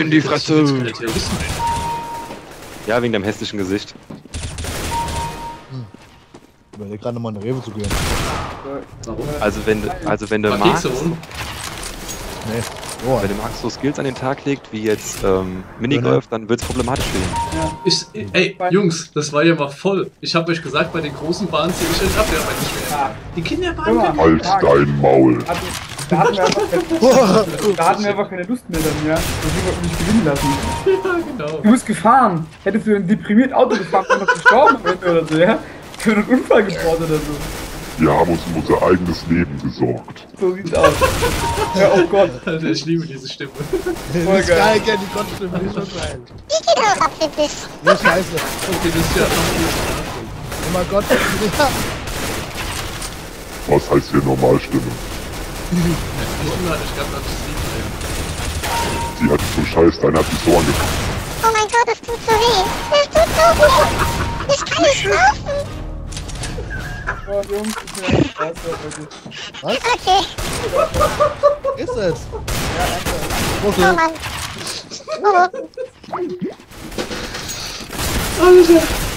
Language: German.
In die Fresse! Terroristen, ey. Ja, wegen deinem hässlichen Gesicht. Ich überlege gerade nochmal in eine Rewe zu gehen. Warum? Also wenn du War magst, Kekse holen? Nee. Oh, wenn du magst so Skills an den Tag legt, wie jetzt Minigolf, dann wird's problematisch werden. Ey, Jungs, das war ja mal voll. Ich hab euch gesagt, bei den großen Bahnen ziehe ich euch ab, ja, aber nicht mehr. Die Kinderbahnen Halt dein Maul. Da hatten wir einfach keine Lust mehr dann, ja. Deswegen wollten wir nicht gewinnen lassen. Ja, genau. Du bist gefahren. Hättest du ein deprimiert Auto gefahren, wäre noch gestorben am Ende oder so, ja? Ich hätte einen Unfall gebaut oder so. Wir haben uns um unser eigenes Leben gesorgt. So sieht's aus. Ja, oh Gott. Alter, ich liebe diese Stimme. das ist geil, gell, die Gottstimme, die ist schon geil. Ich geh doch ab, Pippis. Nee, scheiße. Okay, das ist ja noch Oh mein Gott, ja. Was heißt hier Normalstimme? Die Stimme hatte ich ganz anders lieb. Die hat so scheiß, deine hat mich so angefangen. Oh mein Gott, das tut so weh. Das tut so weh. Ich kann nicht laufen. Oh, Jungs, ich bin echt Spaß heute. Was? Okay. Ist es? Oh Mann. Oh. Alter!